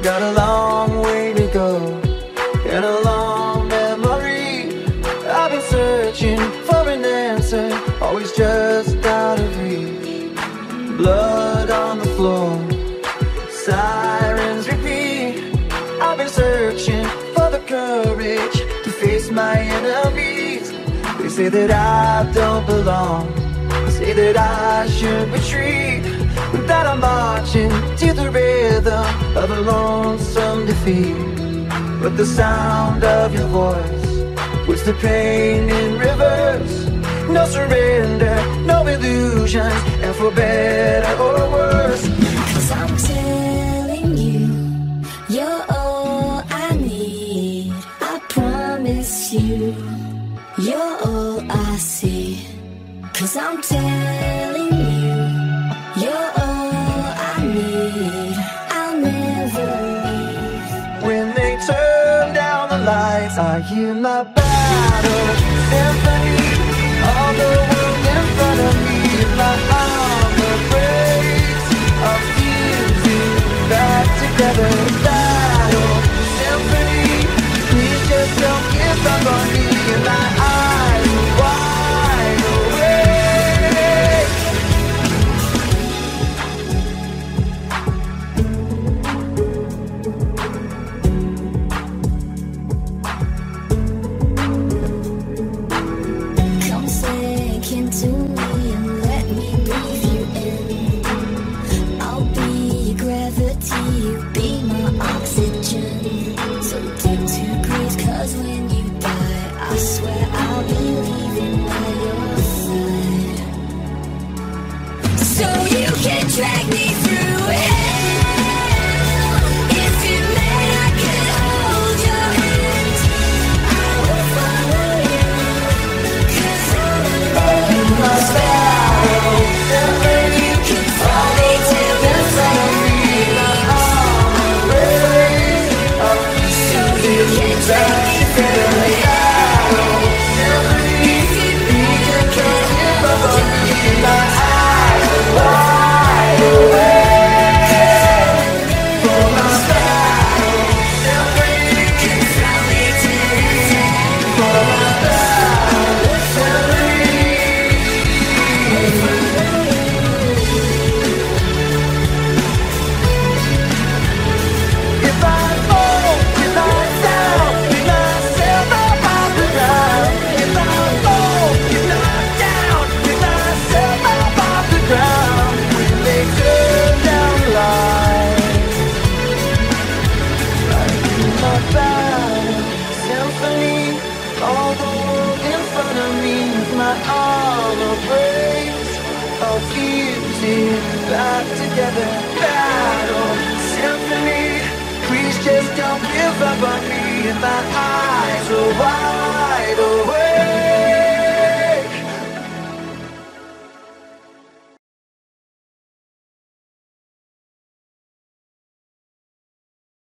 got a long way to go and a long memory. I've been searching for an answer, always just out of reach. Blood on the floor, sirens repeat. I've been searching for the courage to face my enemies. They say that I don't belong, say that I should retreat, that I'm marching to the rhythm of a lonesome defeat. But the sound of your voice puts the pain in reverse. No surrender, no illusions, and for better or worse. 'Cause I'm telling you, you're all I need. I promise you, you're all I see. 'Cause I'm telling you, you're all I need. I'll never leave. When they turn down the lights, I hear my battle symphony. All the world in front of me, my armor breaks. I'll fuse you back together. Battle symphony, please just don't give up on me. My eyes are wide awake. Come sink into me and let me breathe you in. I'll be your gravity, you be my oxygen. So take to breathe, 'cause when you die, I swear I'll be leaving by your side. So you can drag me through hell. If you may, I can hold your hand. I will follow you, 'cause I'm My battle symphony, you can follow me till the flame. my armor breaks. I'll So fuse you you can back drag me together. through Battle symphony, If you may, I can give up hold on your me. hand. My eyes are wide awake. For my battle symphony, You can follow me till the flame. for my battle symphony. If I fall, if I down, pick myself up off the ground. If I fall, if not down, pick myself up off the ground. When they turn down the lights, I hear my battle symphony. All the world in front of me, with my armor breaks. I'll fuse it back together. Battle symphony, please just don't give up on me. And my eyes are wide awake.